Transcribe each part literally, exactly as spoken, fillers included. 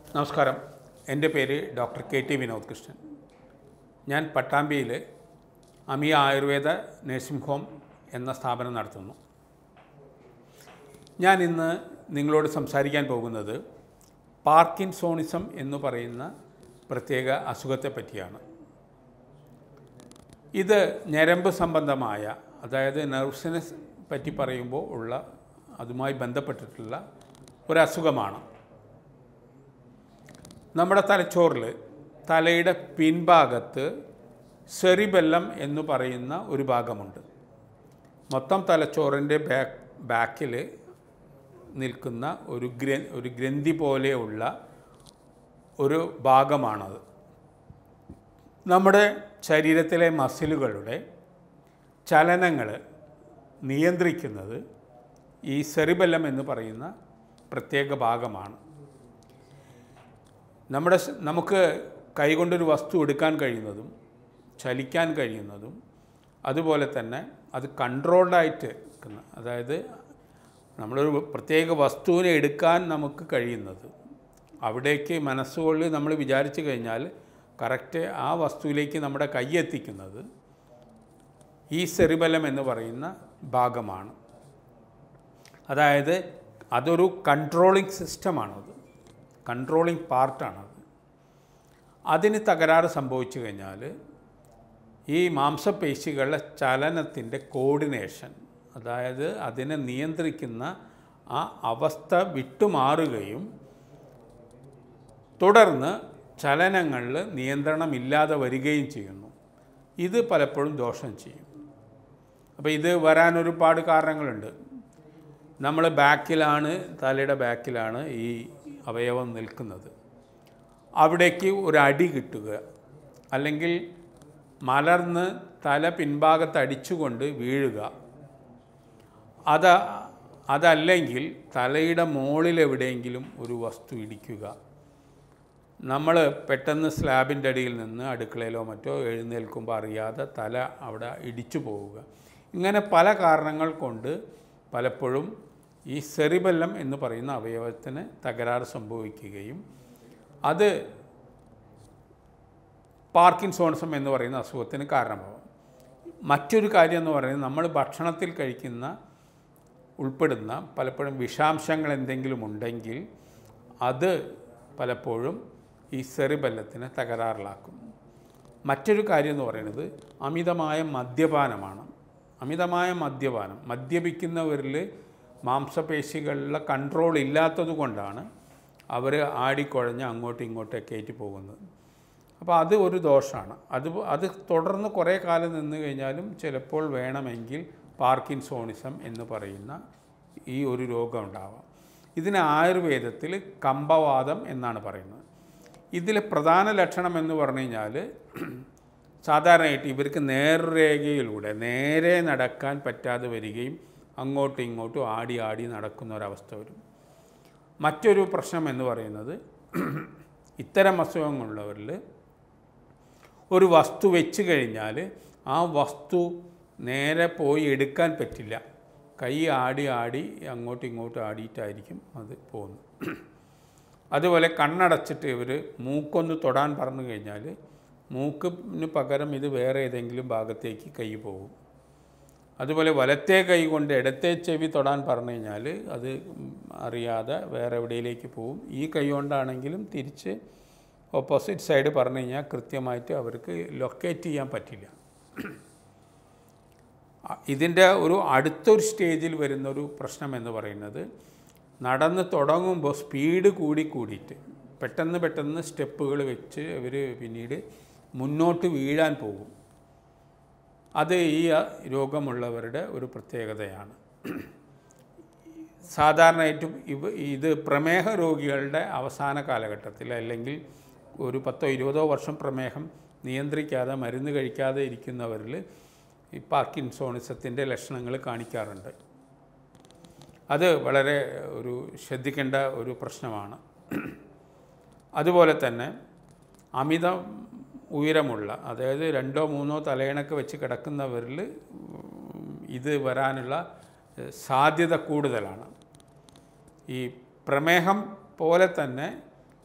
നമസ്കാരം. എൻ്റെ പേര് doctor K T Vinod Krishnan. ഞാൻ പട്ടാമ്പിയിൽ അമിയ ആയുർവേദ നഴ്സിംഗ് ഹോം എന്ന സ്ഥാപനം നടത്തുന്നു. ഞാൻ ഇന്ന് നിങ്ങളോട് സംസാരിക്കാൻ പോകുന്നത് പാർക്കിൻസോണിസം എന്ന് പറയുന്ന പ്രത്യേക അസുഖത്തെ പറ്റിയാണ്. ഇത് ഞരമ്പ് സംബന്ധമായ, അതായത് നെർവ്സിനെ പറ്റി പറയുമ്പോൾ ഉള്ള അതുമായി ബന്ധപ്പെട്ടിട്ടുള്ള ഒരസുഖമാണ്. നമ്മുടെ തലച്ചോറിൽ തലയുടെ പിൻഭാഗത്ത് സെറിബെല്ലം എന്ന് പറയുന്ന ഒരു ഭാഗമുണ്ട്. മൊത്തം തലച്ചോറിൻ്റെ ബാക്ക് ബാക്കിൽ നിൽക്കുന്ന ഒരു ഗ്ര ഒരു ഗ്രന്ഥി പോലെയുള്ള ഒരു ഭാഗമാണത്. നമ്മുടെ ശരീരത്തിലെ മസിലുകളുടെ ചലനങ്ങൾ നിയന്ത്രിക്കുന്നത് ഈ സെറിബെല്ലം എന്ന് പറയുന്ന പ്രത്യേക ഭാഗമാണ്. നമ്മുടെ നമുക്ക് കൈകൊണ്ടൊരു വസ്തു എടുക്കാൻ കഴിയുന്നതും ചലിക്കാൻ കഴിയുന്നതും അതുപോലെ തന്നെ അത് കൺട്രോൾഡായിട്ട് നിൽക്കുന്ന, അതായത് നമ്മളൊരു പ്രത്യേക വസ്തുവിനെ എടുക്കാൻ നമുക്ക് കഴിയുന്നത്, അവിടേക്ക് മനസ്സുകൊണ്ട് നമ്മൾ വിചാരിച്ചു കഴിഞ്ഞാൽ കറക്റ്റ് ആ വസ്തുവിലേക്ക് നമ്മുടെ കൈ എത്തിക്കുന്നത് ഈ സെറിബെല്ലം എന്ന് പറയുന്ന ഭാഗമാണ്. അതായത് അതൊരു കൺട്രോളിങ് സിസ്റ്റമാണത്, കൺട്രോളിങ് പാർട്ടാണത്. അതിന് തകരാറ് സംഭവിച്ചു കഴിഞ്ഞാൽ ഈ മാംസപേശികളുടെ ചലനത്തിൻ്റെ കോർഡിനേഷൻ, അതായത് അതിനെ നിയന്ത്രിക്കുന്ന ആ അവസ്ഥ വിട്ടുമാറുകയും തുടർന്ന് ചലനങ്ങളിൽ നിയന്ത്രണമില്ലാതെ വരികയും ചെയ്യുന്നു. ഇത് പലപ്പോഴും ദോഷം ചെയ്യും. അപ്പോൾ ഇത് വരാൻ ഒരുപാട് കാരണങ്ങളുണ്ട്. നമ്മൾ ബാക്കിലാണ്, തലയുടെ ബാക്കിലാണ് ഈ അവയവം നിൽക്കുന്നത്. അവിടേക്ക് ഒരടി കിട്ടുക, അല്ലെങ്കിൽ മലർന്ന് തല പിൻഭാഗത്ത് അടിച്ചുകൊണ്ട് വീഴുക, അത് അതല്ലെങ്കിൽ തലയുടെ മുകളിൽ എവിടെയെങ്കിലും ഒരു വസ്തു ഇടിക്കുക, നമ്മൾ പെട്ടെന്ന് സ്ലാബിൻ്റെ അടിയിൽ നിന്ന് അടുക്കളയിലോ മറ്റോ എഴുന്നേൽക്കുമ്പോൾ അറിയാതെ തല അവിടെ ഇടിച്ചു പോവുക, ഇങ്ങനെ പല കാരണങ്ങൾ കൊണ്ട് പലപ്പോഴും ഈ സെറിബെല്ലം എന്ന് പറയുന്ന അവയവത്തിന് തകരാറ് സംഭവിക്കുകയും അത് പാർക്കിൻസോണിസം എന്ന് പറയുന്ന അസുഖത്തിന് കാരണമാകും. മറ്റൊരു കാര്യം എന്ന് പറയുന്നത്, നമ്മൾ ഭക്ഷണത്തിൽ കഴിക്കുന്ന ഉൾപ്പെടുന്ന പലപ്പോഴും വിഷാംശങ്ങൾ എന്തെങ്കിലും ഉണ്ടെങ്കിൽ അത് പലപ്പോഴും ഈ സെറിബെല്ലത്തിനെ തകരാറിലാക്കും. മറ്റൊരു കാര്യം എന്ന് പറയുന്നത് അമിതമായ മദ്യപാനമാണ്. അമിതമായ മദ്യപാനം, മദ്യപിക്കുന്നവരിൽ മാംസപേശികളിലെ കൺട്രോൾ ഇല്ലാത്തത് കൊണ്ടാണ് അവർ ആടിക്കുഴഞ്ഞ് അങ്ങോട്ടും ഇങ്ങോട്ടൊക്കെ ആയിട്ട് പോകുന്നത്. അപ്പോൾ അത് ഒരു ദോഷമാണ്. അത് അത് തുടർന്ന് കുറേ കാലം നിന്ന് കഴിഞ്ഞാലും ചിലപ്പോൾ വേണമെങ്കിൽ പാർക്കിൻസോണിസം എന്ന് പറയുന്ന ഈ ഒരു രോഗം ഉണ്ടാവാം. ഇതിന് ആയുർവേദത്തിൽ കമ്പവാതം എന്നാണ് പറയുന്നത്. ഇതിലെ പ്രധാന ലക്ഷണം എന്ന് പറഞ്ഞു കഴിഞ്ഞാൽ, സാധാരണയായിട്ട് ഇവർക്ക് നേർരേഖയിലൂടെ നേരെ നടക്കാൻ പറ്റാതെ വരികയും അങ്ങോട്ടും ഇങ്ങോട്ടും ആടി ആടി നടക്കുന്ന ഒരവസ്ഥ വരും. മറ്റൊരു പ്രശ്നം എന്ന് പറയുന്നത്, ഇത്തരം അസുഖങ്ങളുള്ളവരിൽ ഒരു വസ്തു വെച്ച് കഴിഞ്ഞാൽ ആ വസ്തു നേരെ പോയി എടുക്കാൻ പറ്റില്ല. കൈ ആടി ആടി അങ്ങോട്ടും ഇങ്ങോട്ടും ആടിയിട്ടായിരിക്കും അത് പോകുന്നത്. അതുപോലെ കണ്ണടച്ചിട്ട് ഇവർ മൂക്കൊന്ന് തൊടാൻ പറഞ്ഞു കഴിഞ്ഞാൽ മൂക്കിന് പകരം ഇത് വേറെ ഏതെങ്കിലും ഭാഗത്തേക്ക് കൈ പോകും. അതുപോലെ വലത്തെ കൈ കൊണ്ട് ഇടത്തെ ചെവി തൊടാൻ പറഞ്ഞു കഴിഞ്ഞാൽ അത് അറിയാതെ വേറെ എവിടെയിലേക്ക് പോകും. ഈ കൈ കൊണ്ടാണെങ്കിലും തിരിച്ച് ഓപ്പോസിറ്റ് സൈഡ് പറഞ്ഞു കഴിഞ്ഞാൽ കൃത്യമായിട്ട് അവർക്ക് ലൊക്കേറ്റ് ചെയ്യാൻ പറ്റില്ല. ഇതിൻ്റെ ഒരു അടുത്തൊരു സ്റ്റേജിൽ വരുന്നൊരു പ്രശ്നം എന്ന് പറയുന്നത്, നടന്ന് തുടങ്ങുമ്പോൾ സ്പീഡ് കൂടി കൂടിയിട്ട് പെട്ടെന്ന് പെട്ടെന്ന് സ്റ്റെപ്പുകൾ വെച്ച് ഇവർ പിന്നീട് മുന്നോട്ട് വീഴാൻ പോകും. അത് ഈ രോഗമുള്ളവരുടെ ഒരു പ്രത്യേകതയാണ്. സാധാരണയായിട്ടും ഇവ ഇത് പ്രമേഹ രോഗികളുടെ അവസാന കാലഘട്ടത്തിൽ, അല്ലെങ്കിൽ ഒരു പത്തോ ഇരുപതോ വർഷം പ്രമേഹം നിയന്ത്രിക്കാതെ മരുന്ന് കഴിക്കാതെ ഇരിക്കുന്നവരിൽ ഈ പാർക്കിൻസോണിസത്തിൻ്റെ ലക്ഷണങ്ങൾ കാണിക്കാറുണ്ട്. അത് വളരെ ഒരു ശ്രദ്ധിക്കേണ്ട ഒരു പ്രശ്നമാണ്. അതുപോലെ തന്നെ അമിത ഉയരമുള്ള, അതായത് രണ്ടോ മൂന്നോ തലയിണക്ക് വെച്ച് കിടക്കുന്നവരിൽ ഇത് വരാനുള്ള സാധ്യത കൂടുതലാണ്. ഈ പ്രമേഹം പോലെ തന്നെ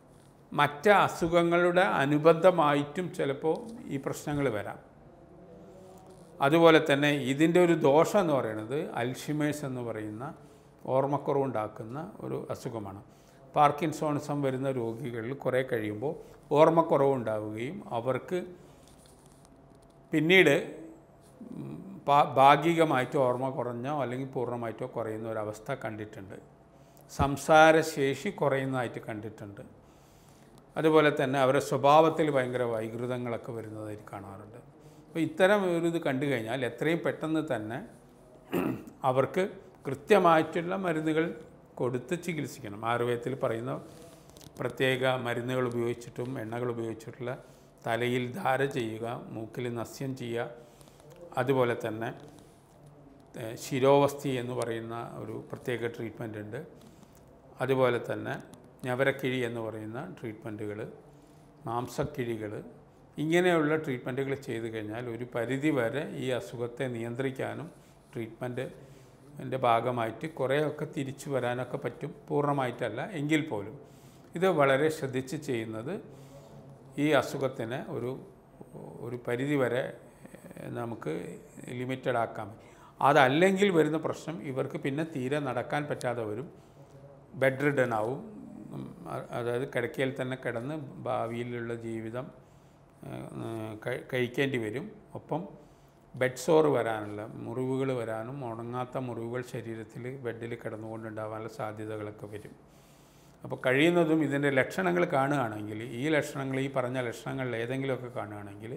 മറ്റ് അസുഖങ്ങളുടെ അനുബന്ധമായിട്ടും ചിലപ്പോൾ ഈ പ്രശ്നങ്ങൾ വരാം. അതുപോലെ തന്നെ ഇതിൻ്റെ ഒരു ദോഷം എന്ന് പറയുന്നത് അൽഷിമേഴ്സ് എന്ന് പറയുന്ന ഓർമ്മക്കുറവുണ്ടാക്കുന്ന ഒരു അസുഖമാണ്. പാർക്കിൻസോണിസം വരുന്ന രോഗികളിൽ കുറേ കഴിയുമ്പോൾ ഓർമ്മക്കുറവുണ്ടാവുകയും അവർക്ക് പിന്നീട് ഭാഗികമായിട്ടോ ഓർമ്മ കുറഞ്ഞോ അല്ലെങ്കിൽ പൂർണ്ണമായിട്ടോ കുറയുന്ന ഒരവസ്ഥ കണ്ടിട്ടുണ്ട്. സംസാരശേഷി കുറയുന്നതായിട്ട് കണ്ടിട്ടുണ്ട്. അതുപോലെ തന്നെ അവരുടെ സ്വഭാവത്തിൽ ഭയങ്കര വൈകൃതങ്ങളൊക്കെ വരുന്നതായിട്ട് കാണാറുണ്ട്. അപ്പോൾ ഇത്തരം ഒരു ഇത് കണ്ടു കഴിഞ്ഞാൽ എത്രയും പെട്ടെന്ന് തന്നെ അവർക്ക് കൃത്യമായിട്ടുള്ള മരുന്നുകൾ കൊടുത്ത് ചികിത്സിക്കണം. ആയുർവേദത്തിൽ പറയുന്ന പ്രത്യേക മരുന്നുകൾ ഉപയോഗിച്ചിട്ടും എണ്ണകൾ ഉപയോഗിച്ചിട്ടുള്ള തലയിൽ ധാര ചെയ്യുക, മൂക്കിൽ നസ്യം ചെയ്യുക, അതുപോലെ തന്നെ ശിരോവസ്തി എന്ന് പറയുന്ന ഒരു പ്രത്യേക ട്രീറ്റ്മെൻ്റ് ഉണ്ട്. അതുപോലെ തന്നെ ഞവരക്കിഴി എന്ന് പറയുന്ന ട്രീറ്റ്മെൻറ്റുകൾ, മാംസക്കിഴികൾ, ഇങ്ങനെയുള്ള ട്രീറ്റ്മെൻറ്റുകൾ ചെയ്തു കഴിഞ്ഞാൽ ഒരു പരിധി വരെ ഈ അസുഖത്തെ നിയന്ത്രിക്കാനും ട്രീറ്റ്മെൻറ്റിൻ്റെ ഭാഗമായിട്ട് കുറേയൊക്കെ തിരിച്ചു വരാനൊക്കെ പറ്റും. പൂർണ്ണമായിട്ടല്ല എങ്കിൽ പോലും ഇത് വളരെ ശ്രദ്ധിച്ച് ചെയ്യുന്നത് ഈ അസുഖത്തിന് ഒരു ഒരു പരിധി വരെ നമുക്ക് ലിമിറ്റഡ് ആക്കാം. അതല്ലെങ്കിൽ വരുന്ന പ്രശ്നം ഇവർക്ക് പിന്നെ തീരെ നടക്കാൻ പറ്റാതെ വരും, ബെഡ് റിഡൻ ആവും. അതായത് കിടക്കയിൽ തന്നെ കിടന്ന് ഭാവിയിലുള്ള ജീവിതം കഴിക്കേണ്ടി വരും. ഒപ്പം ബെഡ് സോർ വരാനുള്ള മുറിവുകൾ വരാനും ഉണങ്ങാത്ത മുറിവുകൾ ശരീരത്തിൽ ബെഡിൽ കിടന്നുകൊണ്ടുണ്ടാകാനുള്ള സാധ്യതകളൊക്കെ വരും. അപ്പോൾ കഴിയുന്നതും ഇതിൻ്റെ ലക്ഷണങ്ങൾ കാണുകയാണെങ്കിൽ, ഈ ലക്ഷണങ്ങൾ ഈ പറഞ്ഞ ലക്ഷണങ്ങളിൽ ഏതെങ്കിലുമൊക്കെ കാണുകയാണെങ്കിൽ,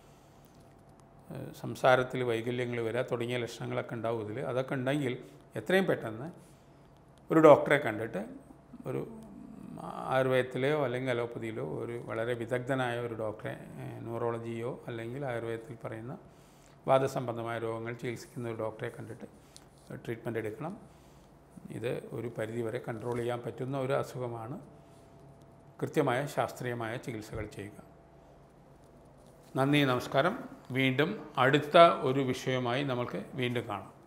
സംസാരത്തിൽ വൈകല്യങ്ങൾ വരിക തുടങ്ങിയ ലക്ഷണങ്ങളൊക്കെ ഉണ്ടാവും ഇതിൽ. അതൊക്കെ ഉണ്ടെങ്കിൽ എത്രയും പെട്ടെന്ന് ഒരു ഡോക്ടറെ കണ്ടിട്ട് ഒരു ആയുർവേദത്തിലെയോ അല്ലെങ്കിൽ അലോപ്പതിയിലോ ഒരു വളരെ വിദഗ്ധനായ ഒരു ഡോക്ടറെ, ന്യൂറോളജിയോ അല്ലെങ്കിൽ ആയുർവേദത്തിൽ പറയുന്ന വാദസംബന്ധമായ രോഗങ്ങൾ ചികിത്സിക്കുന്ന ഒരു ഡോക്ടറെ കണ്ടിട്ട് ട്രീറ്റ്മെൻറ്റ് എടുക്കണം. ഇത് ഒരു പരിധിവരെ കൺട്രോൾ ചെയ്യാൻ പറ്റുന്ന ഒരു അസുഖമാണ്. കൃത്യമായ ശാസ്ത്രീയമായ ചികിത്സകൾ ചെയ്യുക. നന്ദി, നമസ്കാരം. വീണ്ടും അടുത്ത ഒരു വിഷയവുമായി നമുക്ക് വീണ്ടും കാണാം.